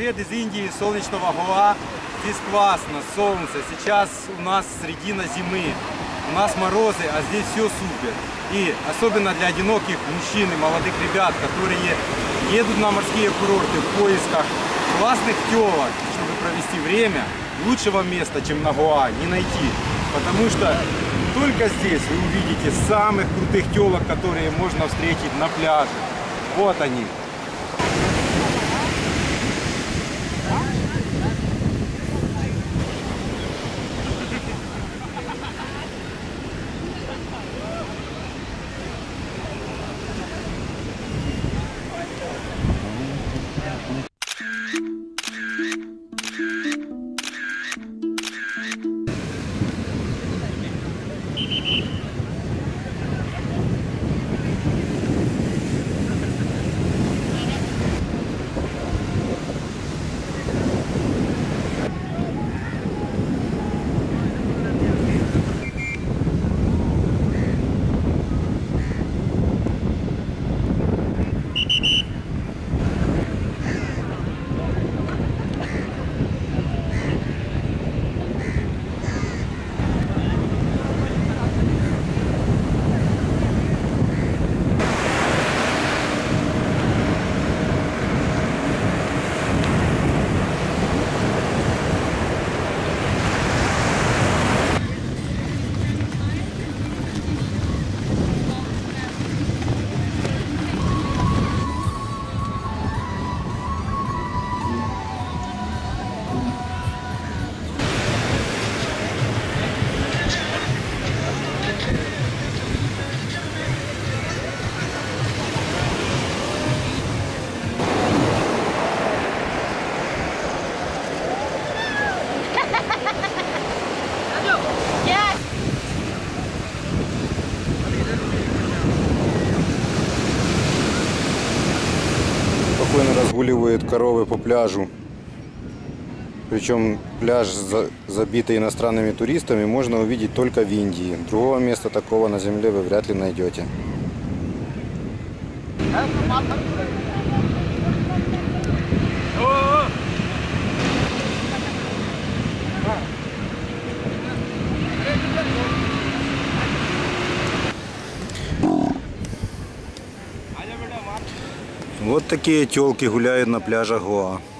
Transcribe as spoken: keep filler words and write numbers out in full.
привет из Индии, солнечного Гоа. Здесь классно, солнце. Сейчас у нас середина зимы. У нас морозы, а здесь все супер. И особенно для одиноких мужчин и молодых ребят, которые едут на морские курорты в поисках классных телок, чтобы провести время, лучшего места, чем на Гоа, не найти. Потому что только здесь вы увидите самых крутых телок, которые можно встретить на пляже. Вот они. Спокойно разгуливают коровы по пляжу. Причем пляж, забитый иностранными туристами, можно увидеть только в Индии. Другого места такого на земле вы вряд ли найдете. Вот такие тёлки гуляют на пляжах Гоа.